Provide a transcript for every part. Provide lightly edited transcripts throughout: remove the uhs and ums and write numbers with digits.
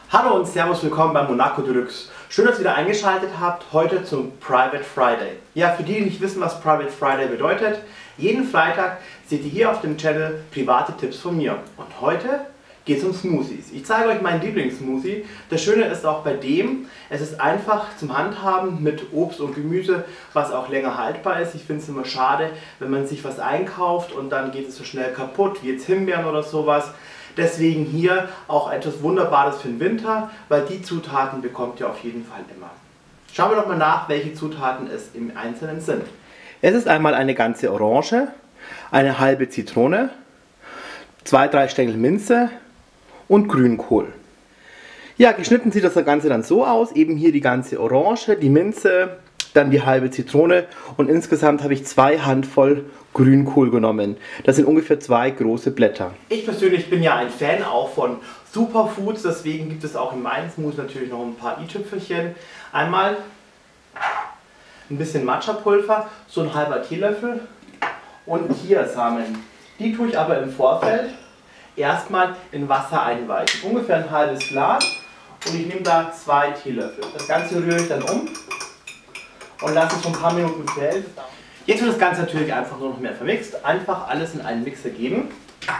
Hallo und Servus, willkommen bei Monaco Deluxe. Schön, dass ihr wieder eingeschaltet habt, heute zum Private Friday. Ja, für die, die nicht wissen, was Private Friday bedeutet, jeden Freitag seht ihr hier auf dem Channel private Tipps von mir. Und heute geht es um Smoothies. Ich zeige euch meinen Lieblingssmoothie. Das Schöne ist auch bei dem, es ist einfach zum Handhaben mit Obst und Gemüse, was auch länger haltbar ist. Ich finde es immer schade, wenn man sich was einkauft und dann geht es so schnell kaputt, wie jetzt Himbeeren oder sowas. Deswegen hier auch etwas Wunderbares für den Winter, weil die Zutaten bekommt ihr auf jeden Fall immer. Schauen wir doch mal nach, welche Zutaten es im Einzelnen sind. Es ist einmal eine ganze Orange, eine halbe Zitrone, 2-3 Stängel Minze und Grünkohl. Ja, geschnitten sieht das Ganze dann so aus, eben hier die ganze Orange, die Minze, dann die halbe Zitrone und insgesamt habe ich 2 Handvoll Grünkohl genommen. Das sind ungefähr 2 große Blätter. Ich persönlich bin ja ein Fan auch von Superfoods, deswegen gibt es auch in meinem Smoothie natürlich noch ein paar i-Tüpfelchen. Einmal ein bisschen Matcha-Pulver, so ein halber Teelöffel und Chiasamen. Die tue ich aber im Vorfeld erstmal in Wasser einweichen. Ungefähr ein halbes Glas und ich nehme da 2 Teelöffel. Das Ganze rühre ich dann um und lasse es so ein paar Minuten quellen. Jetzt wird das Ganze natürlich einfach nur noch mehr vermixt. Einfach alles in einen Mixer geben.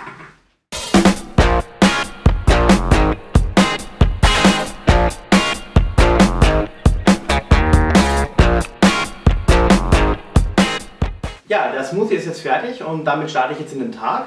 Ja, der Smoothie ist jetzt fertig und damit starte ich jetzt in den Tag.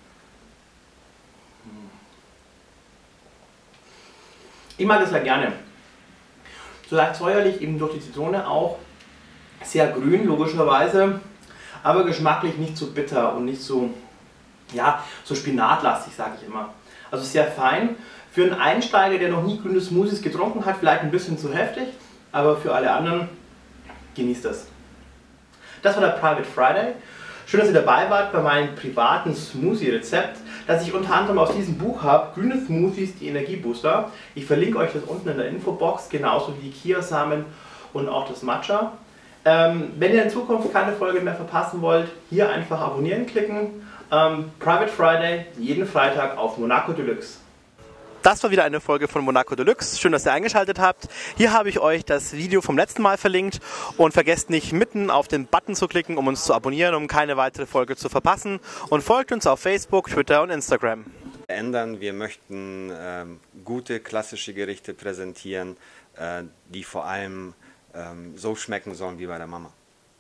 Ich mag das ja gerne. So leicht säuerlich, eben durch die Zitrone auch. Sehr grün, logischerweise, aber geschmacklich nicht so bitter und nicht so, ja, so spinatlastig, sage ich immer. Also sehr fein. Für einen Einsteiger, der noch nie grüne Smoothies getrunken hat, vielleicht ein bisschen zu heftig, aber für alle anderen genießt das. Das war der Private Friday. Schön, dass ihr dabei wart bei meinem privaten Smoothie-Rezept, das ich unter anderem aus diesem Buch habe, Grüne Smoothies, die Energiebooster. Ich verlinke euch das unten in der Infobox, genauso wie die Chiasamen und auch das Matcha. Wenn ihr in Zukunft keine Folge mehr verpassen wollt, hier einfach abonnieren klicken. Private Friday, jeden Freitag auf Monaco Deluxe. Das war wieder eine Folge von Monaco Deluxe. Schön, dass ihr eingeschaltet habt. Hier habe ich euch das Video vom letzten Mal verlinkt und vergesst nicht, mitten auf den Button zu klicken, um uns zu abonnieren, um keine weitere Folge zu verpassen. Und folgt uns auf Facebook, Twitter und Instagram. Wir möchten gute klassische Gerichte präsentieren, die vor allem so schmecken sollen wie bei der Mama.